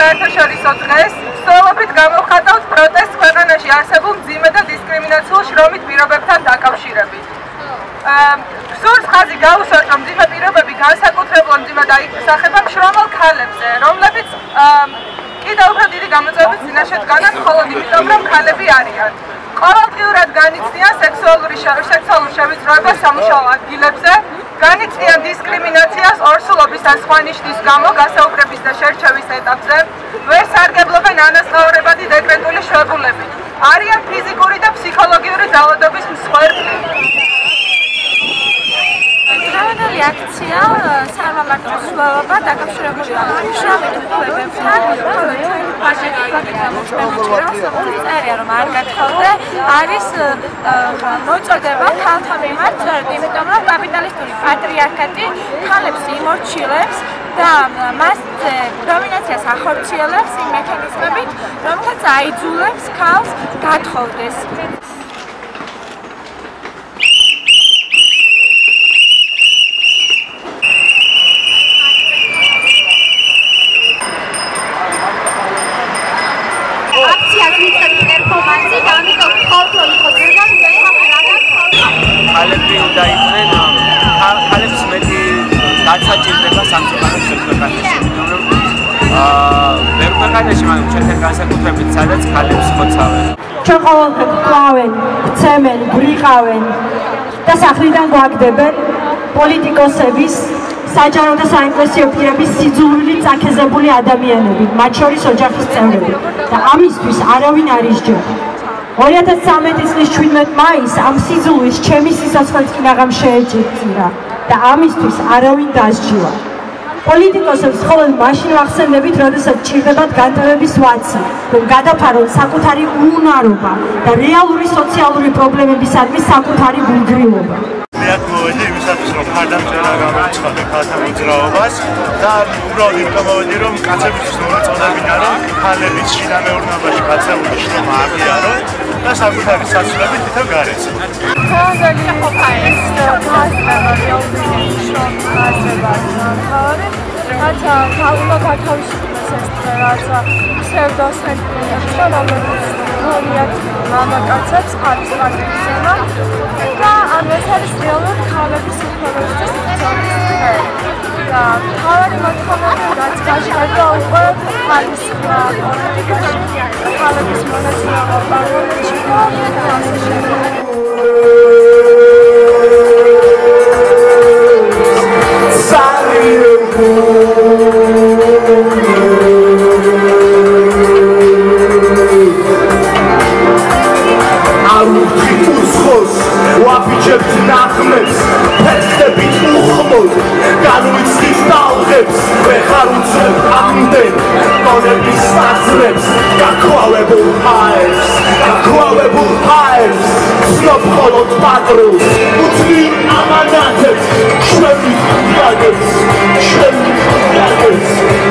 საერთაშორისო დღეს მსვლელობით გამოვხატავთ პროტესტს ქვეყანაში არსებულ მძიმე და დისკრიმინაციულ შრომით პირობებთან დაკავშირებით. Სურს ხაზი გაუსვათ, რომ მძიმე პირობები განსაკუთრებულად მძიმედ აისახება მშრომელ ქალებზე, რომლებიც კიდევ უფრო დიდი გამოწვევის წინაშე დგანან მხოლოდ იმიტომ, რომ ქალები არიან. ყოველდღიურად განიცდიან სექსუალურ შევიწროებას სამუშაო ადგილებზე, განიცდიან დისკრიმინაციას ორსულობის ან სხვა ნიშნის გამო გასაუბრების და შერჩევის ეტაპზე, ვერ სარგებლობენ ანაზღაურებადი დეკრეტული შვებულებით, არიან ფიზიკური და ფსიქოლოგიური დაავადების მსხვერპლი. Თავდადებული აქცია სამომავლო მსვლელობა დაკავშირებულია შრომით უფლებებთან, ხოლო ჩვენი პარტიები გამოწერია, რომ არ გათხოვდა არის მოწოდება ქალთა მიმართ, იმიტომ რომ კაპიტალისტური პატრიარქატი ქალებს იმორჩილებს და მასზე დომინაციას ახორციელებს იმ მექანიზმებით, რომელსაც აიძულებს ქალს გათხოვდეს. ქალები უნდა იყვნენ ქალებს მეტი დაცაჭირდება სამწუხაროდ ქვეყანაში, იმიტომ რომ ბევრ ქვეყანაში მაგრამ ჩვენთან განსაკუთრებით სადაც ქალებს ხოცავენ. ჩვენ ყოველდღე გვყავენ, გვცემენ, გვრიყავენ და სახლიდან გვაგდებენ პოლიტიკოსების, საჯარო და საინტერესო პირების სიძულვილი წაქეზებული ადამიანები, მათ შორის ოჯახის წევრები და ამისთვის არავინ არ ისჯება. 2013 წლის 17 მაისს ამ სიძულვის ჩემი სიცოცხლეც კი აღარ შეეჭირა და ამისთვის არავინ დასჯილა. პოლიტიკოსებს მხოლოდ მაშინ ვახსენდებით, როდესაც ჭირდებათ განტევების ვაცი, რომ გადაფარონ საკუთარი უნარობა და რეალური სოციალური პრობლემებისადმი საკუთარი გულგრილობა. მეათ მოვედი იმისათვის, რომ ხარდამჭერა გამოვიწყდე ქალთა მოძრაობას და უბრალოდ იმიტომ მოვედი, რომ კაცებისთვის მოეწოდებინა, რომ ქალებიც შიდა მეურნეობაში გაწეული შრომა აღიარონ და საკუთარი საცვლები თვითონ გაეცეს. Თავდადებული ყოფა ეს რაცა თავულა გათავისუფლდეს ეს რაცა ფსევდოსენტრიზმი და რომლებიც მამაკაცებს არის პატრიოტიზმი და ამას არის რეალურად ქალების უფლებების და სოციალიზმის დღე. და თავარი მოთხოვნები რაც გაშარდა უკვე ხალის პოლიტიკაში ქალების მონაწილეობა პარლამენტში და ასე შემდეგ. ვაფიჩებთ ნახმებს, ფესტებით უხმოდ, განვიცდის ტალღებს, ვეხარ უცებ ამდენ, ტონების საზრებს, გაქვალებულ ჰაერს, ცნობ მხოლოდ პატრონს, უცნი ამანათებს, ჩვენი ხიადებს,